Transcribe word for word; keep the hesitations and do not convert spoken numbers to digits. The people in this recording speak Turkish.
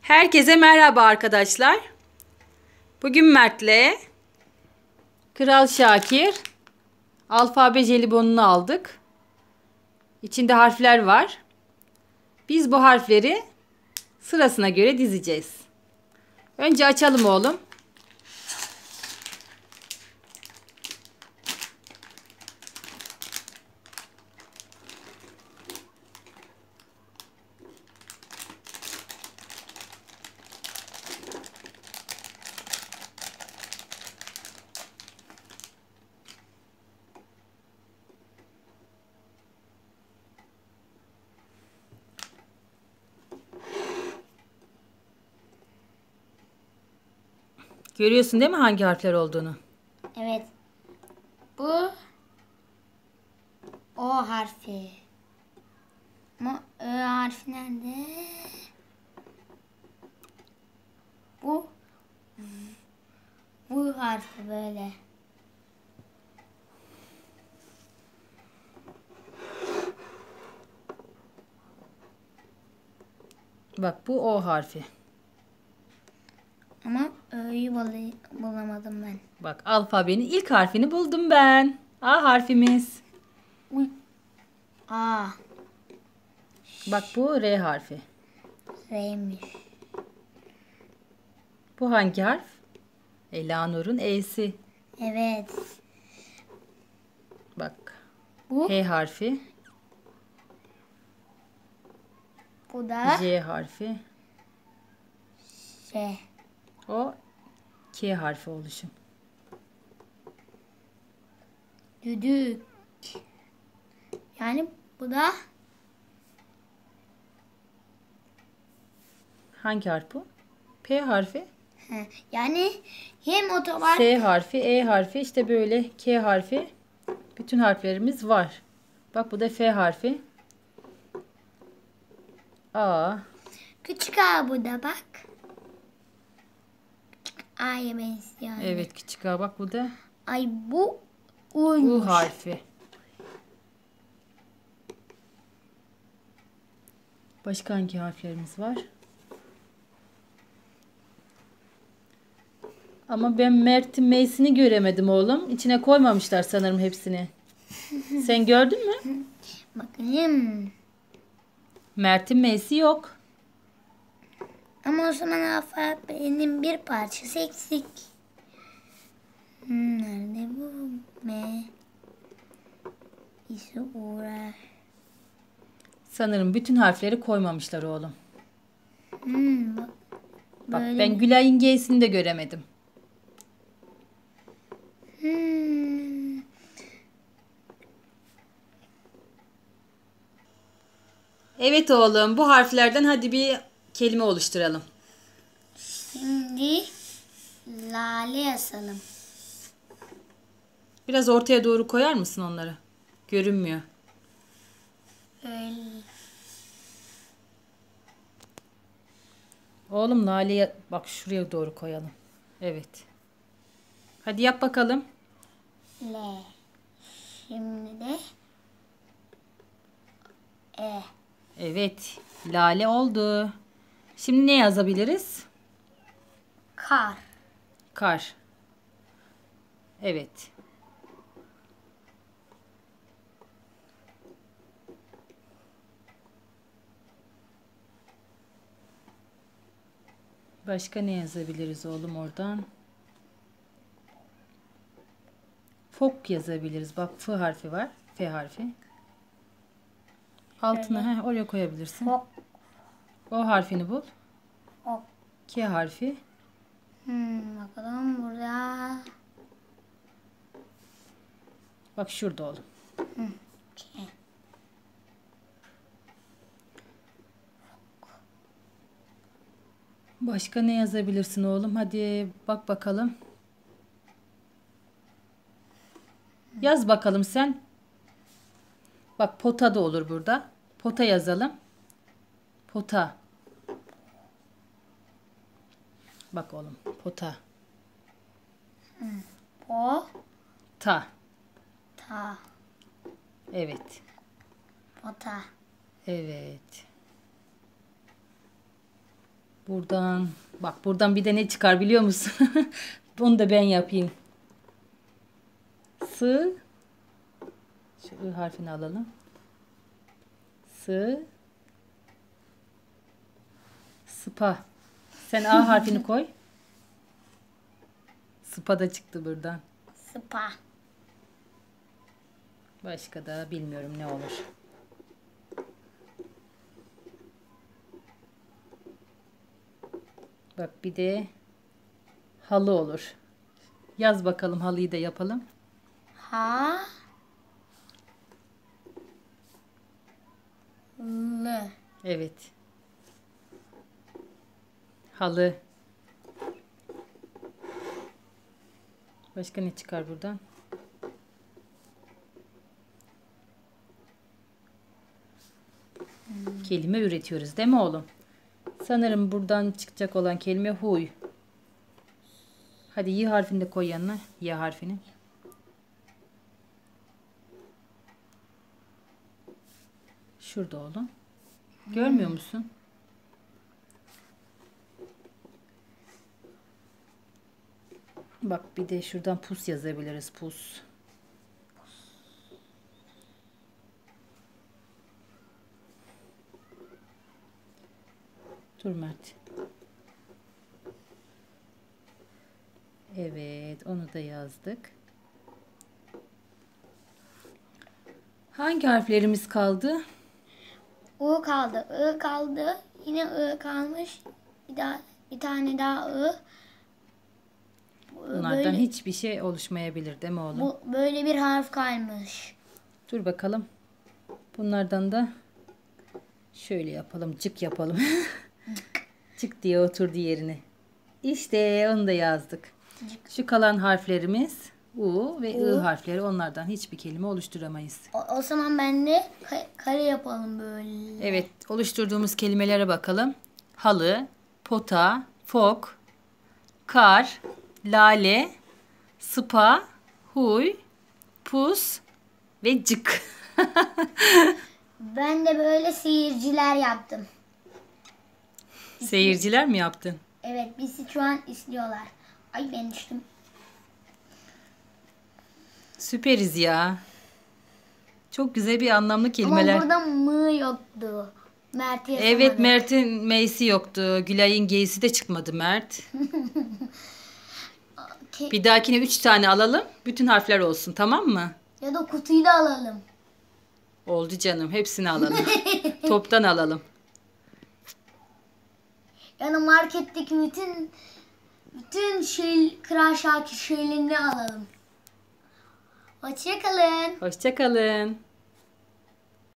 Herkese merhaba arkadaşlar. Bugün Mert'le Kral Şakir alfabe jelibonunu aldık. İçinde harfler var. Biz bu harfleri sırasına göre dizeceğiz. Önce açalım oğlum. Görüyorsun değil mi hangi harfler olduğunu? Evet. Bu O harfi. Ama Ö harfi nerede? Bu Bu harfi böyle. Bak bu O harfi. Ama Ö'yü bul- bulamadım ben. Bak alfabenin ilk harfini buldum ben. A harfimiz. Uy. A. Bak bu R harfi. R'ymiş. Bu hangi harf? Elanur'un E'si. Evet. Bak. Bu H harfi. Bu da J harfi. Ş. O K harfi oluşum. Düdük. Yani bu da Hangi harf bu? P harfi. he, yani hem otobar S harfi, E harfi, işte böyle K harfi. Bütün harflerimiz var. Bak bu da F harfi. A. küçük A bu da bak. Küçük A'ya benziyor. Evet küçük A. Bak bu da Ay bu U U'ymuş. harfi. Başka hangi harflerimiz var? Ama ben Mert'in M'sini göremedim oğlum. İçine koymamışlar sanırım hepsini. Sen gördün mü? Bakayım. Mert'in M'si yok. Ama o zaman alfabenin bir parçası eksik. Hmm, nerede bu? M. İşte uğraş. Sanırım bütün harfleri koymamışlar oğlum. Hmm, bak. Bak Böyle. ben Gülay'ın G'sini de göremedim. Hmm. Evet oğlum, bu harflerden hadi bir kelime oluşturalım. Şimdi lale yazalım. Biraz ortaya doğru koyar mısın onları? Görünmüyor. Öyle. Oğlum laleyi bak şuraya doğru koyalım. Evet. Hadi yap bakalım. L. Şimdi de E. Evet. Lale oldu. Şimdi ne yazabiliriz? Kar. Kar. Evet. Başka ne yazabiliriz oğlum oradan? Fok yazabiliriz. Bak F harfi var. F harfi. Altına heh, oraya koyabilirsin. Fok. O harfini bul. Fok. K harfi. Hmm, bakalım burada. Bak şurada oğlum. K. Başka ne yazabilirsin oğlum? Hadi bak bakalım. Yaz bakalım sen. Bak pota da olur burada. Pota yazalım. Pota. Bak oğlum. Pota. Po. Ta. Ta. Evet. Pota. Evet. Buradan bak, buradan bir de ne çıkar biliyor musun? Onu da ben yapayım. S. Şu I harfini alalım. S. Spa. Sen A harfini koy. Spa da çıktı buradan. Spa. Başka da bilmiyorum ne olur. Bak bir de halı olur. Yaz bakalım, halıyı da yapalım. Ha. L. Evet. Halı. Başka ne çıkar buradan? Kelime üretiyoruz değil mi oğlum? Sanırım buradan çıkacak olan kelime huy. Hadi Y harfini de koy yanına. Y harfini. Şurada oğlum. Görmüyor musun? Bak bir de şuradan pus yazabiliriz. Pus. Dur Mert. Evet, onu da yazdık. Hangi harflerimiz kaldı? U kaldı. I kaldı. Yine I kalmış. Bir daha bir tane daha I. Bunlardan Böyle, hiçbir şey oluşmayabilir değil mi oğlum? bu böyle bir harf kalmış. Dur bakalım. Bunlardan da şöyle yapalım. Cık yapalım. Cık diye oturdu yerine. İşte onu da yazdık. Şu kalan harflerimiz U ve I harfleri. Onlardan hiçbir kelime oluşturamayız. O, o zaman ben de ka- kare yapalım böyle. Evet, oluşturduğumuz kelimelere bakalım. Halı, pota, fok, kar, lale, spa, huy, pus ve cık. Ben de böyle seyirciler yaptım. Seyirciler mi yaptın? Evet, bizi şu an izliyorlar. Ay ben düştüm. Süperiz ya. Çok güzel bir anlamlı kelimeler. Ama burada mı yoktu. Mert yazamadı. Evet, Mert'in M'si yoktu. Gülay'ın G'si de çıkmadı Mert. Ke- Bir dahakine üç tane alalım. Bütün harfler olsun, tamam mı? Ya da kutuyu da alalım. Oldu canım. Hepsini alalım. Toptan alalım. Yani marketteki bütün bütün şey, Kral Şakir şeylerini alalım. Hoşçakalın. Hoşça kalın.